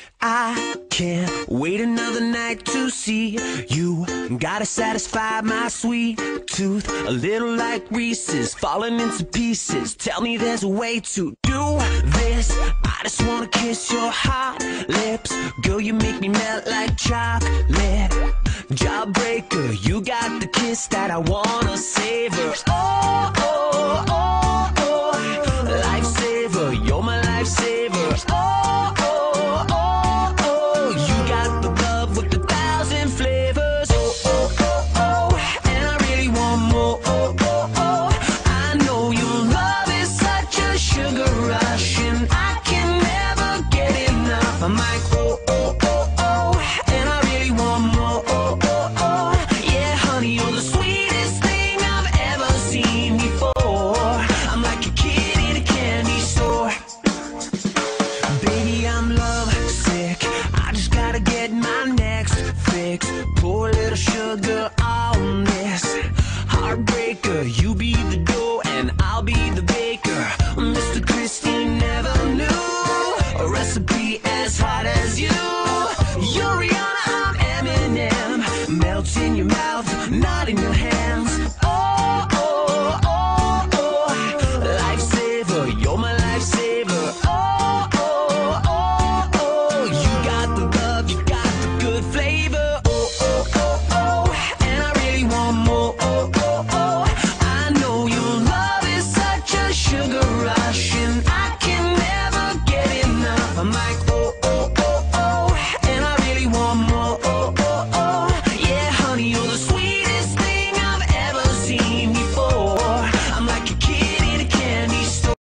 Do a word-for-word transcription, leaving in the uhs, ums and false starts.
I can't wait another night to see you. Gotta satisfy my sweet tooth. A little like Reese's, falling into pieces. Tell me there's a way to do this. I just wanna kiss your hot lips. Girl, you make me melt like chocolate. Jawbreaker, you got the kiss that I wanna savor. Oh, oh, oh, oh, lifesaver, you're my lifesaver. Oh, oh, oh, oh, you got the love with a thousand flavors. Oh, oh, oh, oh, and I really want more. Oh, oh, oh, I know your love is such a sugar rush, and I can never get enough. I'm like, oh, oh, oh, oh, and I really want more. Oh, oh, oh, yeah, honey, you're the sweetest thing I've ever seen before. I'm like a kid in a candy store. Baby, I'm love sick. I just gotta get my next fix. Pour a little sugar on this heartbreaker. You be the dough and I'll be the baker. Mister Christie never knew a recipe as hot as you. You're Rihanna, I'm Eminem. Melts in your mouth, not in your hand.